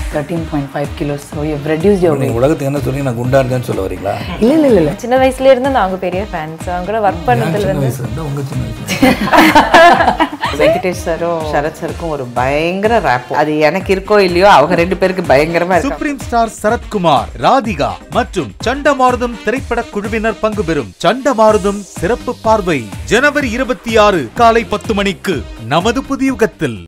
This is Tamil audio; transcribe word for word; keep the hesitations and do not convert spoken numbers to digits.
thirteen point five kilos. So you've reduced your weight. உலகத்துக்கு என்ன சொல்லி நான் குண்டா இருக்கேன்னு சொல்ல வரீங்களா? இல்ல இல்ல இல்ல. சின்ன வயசுல இருந்து நாங்க பெரிய ஃபேன்ஸ். அவங்க கூட வர்க் பண்ணதுல இருந்து. உங்க சின்ன வயசு. வெங்கடேஷ் சாரும் சரத் சாருக்கும் ஒரு பயங்கர ரேப். அது எனக்கு இருக்கோ இல்லையோ அவங்க ரெண்டு பேருக்கு பயங்கரமா இருக்கு. சுப்ரீம் ஸ்டார் சரத்குமார், ராதிகா மற்றும் சண்டமாருதம் திரைப்பட குழுவினர் பங்கு பெறும் சண்டமாருதம் சிறப்பு பார்வை ஜனவரி இருபத்தி ஆறு காலை பத்து மணிக்கு நமது புதியுகத்தில்.